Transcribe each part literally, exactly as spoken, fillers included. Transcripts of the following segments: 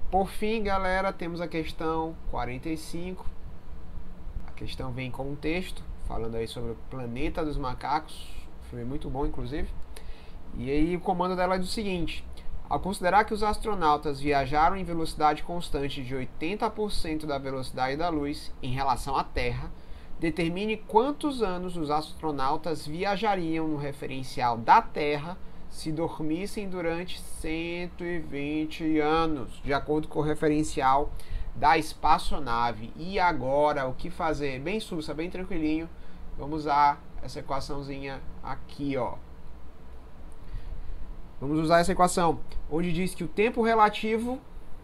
Por fim, galera, temos a questão quarenta e cinco. A questão vem com um texto, falando aí sobre o Planeta dos Macacos. Filme muito bom, inclusive. E aí o comando dela é o seguinte: ao considerar que os astronautas viajaram em velocidade constante de oitenta por cento da velocidade da luz em relação à Terra, determine quantos anos os astronautas viajariam no referencial da Terra se dormissem durante cento e vinte anos, de acordo com o referencial da espaçonave. E agora, o que fazer? Bem sussa, bem tranquilinho. Vamos usar essa equaçãozinha aqui, ó. Vamos usar essa equação, onde diz que o tempo relativo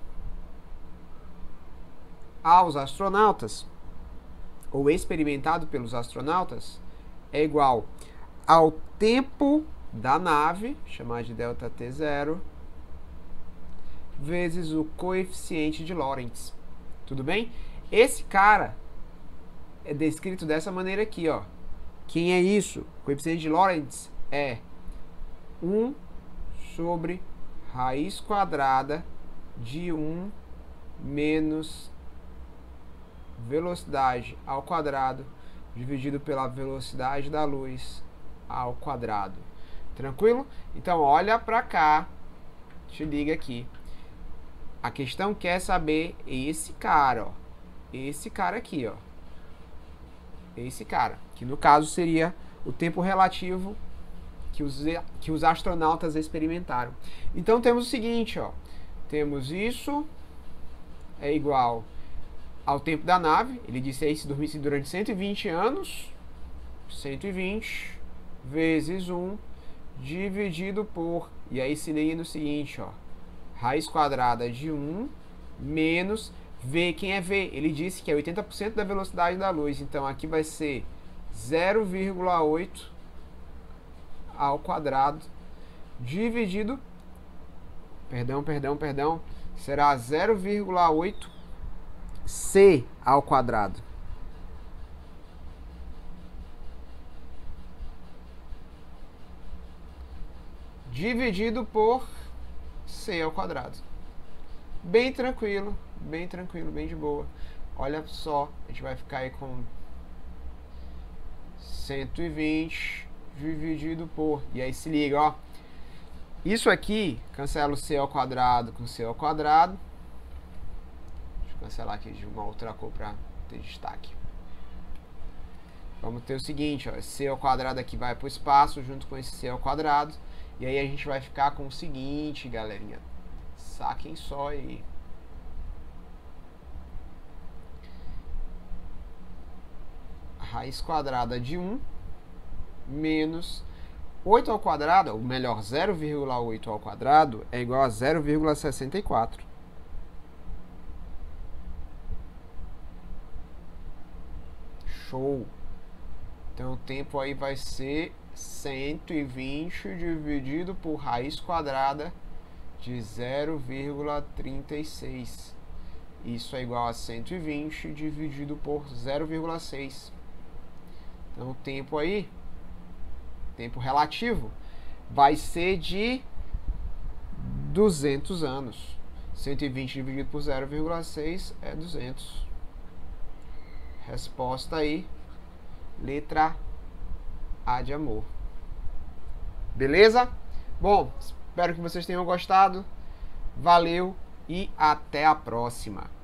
aos astronautas, ou experimentado pelos astronautas, é igual ao tempo da nave, chamar de delta T zero, vezes o coeficiente de Lorentz. Tudo bem? Esse cara é descrito dessa maneira aqui, ó. Quem é isso? O coeficiente de Lorentz é um sobre raiz quadrada de um menos velocidade ao quadrado dividido pela velocidade da luz ao quadrado. Tranquilo? Então olha pra cá, te liga aqui. A questão quer saber esse cara, ó. Esse cara aqui, ó. Esse cara, que no caso seria o tempo relativo que os, que os astronautas experimentaram. Então temos o seguinte, ó. Temos isso é igual ao tempo da nave. Ele disse aí se dormisse durante cento e vinte anos, cento e vinte vezes um dividido por, e aí se liga no seguinte, ó, raiz quadrada de um menos V. Quem é V? Ele disse que é oitenta por cento da velocidade da luz, então aqui vai ser zero vírgula oito ao quadrado dividido, perdão, perdão, perdão, será zero vírgula oito C ao quadrado. Dividido por C ao quadrado. Bem tranquilo, bem tranquilo, bem de boa. Olha só, a gente vai ficar aí com cento e vinte dividido por, e aí se liga, ó. Isso aqui, cancela o C ao quadrado com C ao quadrado. Deixa eu cancelar aqui de uma outra cor para ter destaque. Vamos ter o seguinte, ó, C ao quadrado aqui vai para o espaço junto com esse C ao quadrado. E aí a gente vai ficar com o seguinte, galerinha. Saquem só aí. A raiz quadrada de um menos oito ao quadrado, ou melhor, zero vírgula oito ao quadrado é igual a zero vírgula sessenta e quatro. Show! Então o tempo aí vai ser cento e vinte dividido por raiz quadrada de zero vírgula trinta e seis. Isso é igual a cento e vinte dividido por zero vírgula seis. Então o tempo aí, tempo relativo, vai ser de duzentos anos. cento e vinte dividido por zero vírgula seis é duzentos. Resposta aí, letra A de amor. Beleza? Bom, espero que vocês tenham gostado. Valeu e até a próxima.